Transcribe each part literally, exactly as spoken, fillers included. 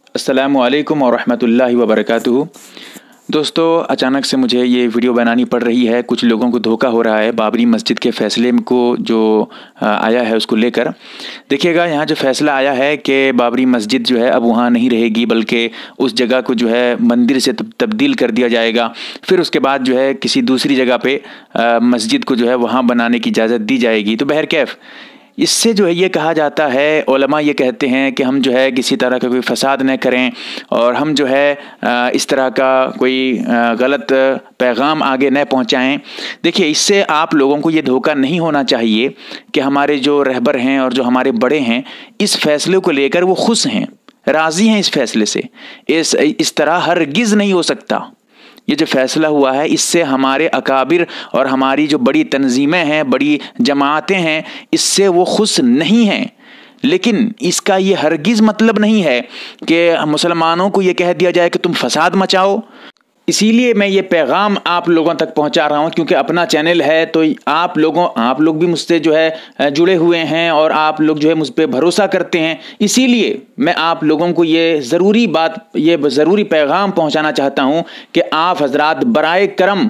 अस्सलामु अलैकुम वरहमतुल्लाहि वबरकातुहू। दोस्तों, अचानक से मुझे ये वीडियो बनानी पड़ रही है। कुछ लोगों को धोखा हो रहा है बाबरी मस्जिद के फ़ैसले को जो आया है उसको लेकर। देखिएगा, यहाँ जो फ़ैसला आया है कि बाबरी मस्जिद जो है अब वहाँ नहीं रहेगी, बल्कि उस जगह को जो है मंदिर से तब्दील कर दिया जाएगा। फिर उसके बाद जो है किसी दूसरी जगह पे मस्जिद को जो है वहाँ बनाने की इजाज़त दी जाएगी। तो बहरकैफ़ इससे जो है ये कहा जाता है, उलमा ये कहते हैं कि हम जो है किसी तरह का कोई फ़साद न करें और हम जो है इस तरह का कोई गलत पैगाम आगे न पहुंचाएं। देखिए, इससे आप लोगों को ये धोखा नहीं होना चाहिए कि हमारे जो रहबर हैं और जो हमारे बड़े हैं इस फ़ैसले को लेकर वो खुश हैं, राज़ी हैं इस फ़ैसले से। इस इस तरह हरगिज़ नहीं हो सकता। ये जो फ़ैसला हुआ है इससे हमारे अकाबिर और हमारी जो बड़ी तंजीमें हैं, बड़ी जमातें हैं, इससे वो खुश नहीं हैं। लेकिन इसका ये हरगिज़ मतलब नहीं है कि मुसलमानों को ये कह दिया जाए कि तुम फ़साद मचाओ। इसीलिए मैं ये पैगाम आप लोगों तक पहुंचा रहा हूं, क्योंकि अपना चैनल है तो आप लोगों आप लोग भी मुझसे जो है जुड़े हुए हैं और आप लोग जो है मुझ पर भरोसा करते हैं। इसीलिए मैं आप लोगों को ये ज़रूरी बात ये ज़रूरी पैगाम पहुंचाना चाहता हूं कि आप हजरात बराए करम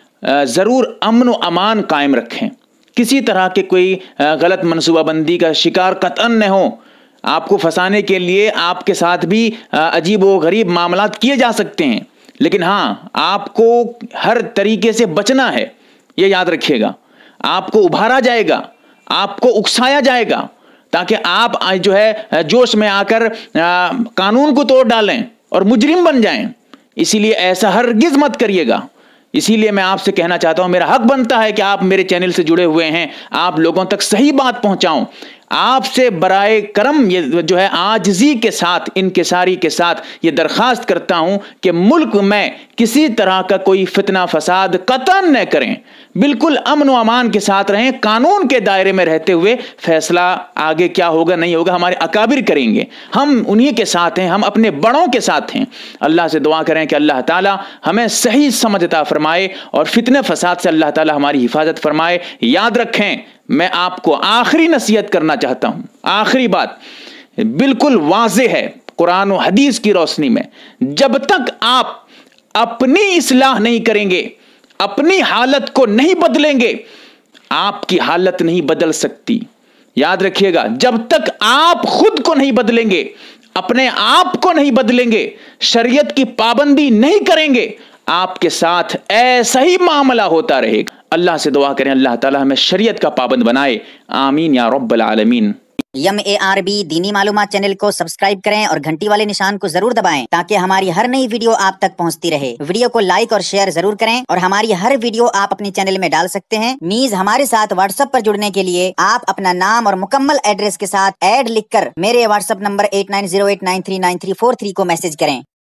ज़रूर अमन व अमान कायम रखें। किसी तरह के कोई गलत मनसूबाबंदी का शिकार कतन न हो। आपको फंसाने के लिए आपके साथ भी अजीब व गरीब मामलात किए जा सकते हैं, लेकिन हाँ, आपको हर तरीके से बचना है। ये याद रखिएगा, आपको उभारा जाएगा, आपको उकसाया जाएगा, ताकि आप जो है जोश में आकर आ, कानून को तोड़ डालें और मुजरिम बन जाएं। इसीलिए ऐसा हरगिज़ मत करिएगा। इसीलिए मैं आपसे कहना चाहता हूं, मेरा हक बनता है कि आप मेरे चैनल से जुड़े हुए हैं, आप लोगों तक सही बात पहुंचाऊं। आपसे बराए करम ये जो है आजिज़ी के साथ, इनकिसारी के साथ ये दरख्वास्त करता हूं कि मुल्क में किसी तरह का कोई फितना फसाद कतन न करें। बिल्कुल अमन व अमान के साथ रहें, कानून के दायरे में रहते हुए। फैसला आगे क्या होगा नहीं होगा हमारे अकाबिर करेंगे, हम उन्हीं के साथ हैं, हम अपने बड़ों के साथ हैं। अल्लाह से दुआ करें कि अल्लाह ताला हमें सही समझ अता फरमाए और फितने फसाद से अल्लाह ताला हमारी हिफाजत फरमाए। याद रखें, मैं आपको आखिरी नसीहत करना चाहता हूं। आखिरी बात बिल्कुल वाज़ेह है कुरान और हदीस की रोशनी में, जब तक आप अपनी इस्लाह नहीं करेंगे, अपनी हालत को नहीं बदलेंगे, आपकी हालत नहीं बदल सकती। याद रखिएगा, जब तक आप खुद को नहीं बदलेंगे, अपने आप को नहीं बदलेंगे, शरीयत की पाबंदी नहीं करेंगे, आपके साथ ऐसा ही मामला होता रहेगा। अल्लाह से दुआ करें, अल्लाह ताला हमें शरीयत का पाबंद बनाए। आमीन या रब्बल आलमीन। एम ए आर बी दीनी मालूमात चैनल को सब्सक्राइब करें और घंटी वाले निशान को जरूर दबाएं, ताकि हमारी हर नई वीडियो आप तक पहुंचती रहे। वीडियो को लाइक और शेयर जरूर करें और हमारी हर वीडियो आप अपने चैनल में डाल सकते हैं। मीज हमारे साथ व्हाट्सएप पर जुड़ने के लिए आप अपना नाम और मुकम्मल एड्रेस के साथ ऐड लिखकर मेरे WhatsApp number eight nine zero eight nine three nine three four three को मैसेज करें।